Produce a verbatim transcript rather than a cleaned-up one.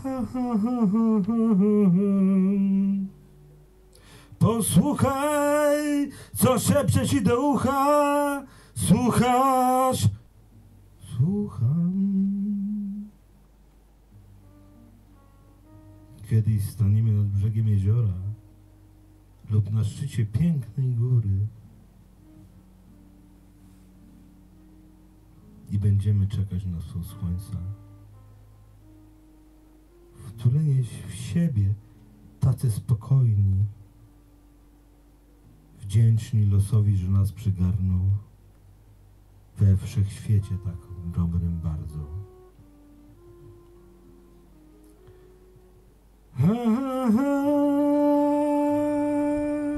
Posłuchaj, co szepcze ci do ucha. Słuchasz? Słucham. Kiedyś staniemy nad brzegiem jeziora lub na szczycie pięknej góry i będziemy czekać na wschód słońca. Wtuleni w siebie, tacy spokojni, wdzięczni losowi, że nas przygarnął, we wszechświecie tak dobrym bardzo. Ha, ha, ha.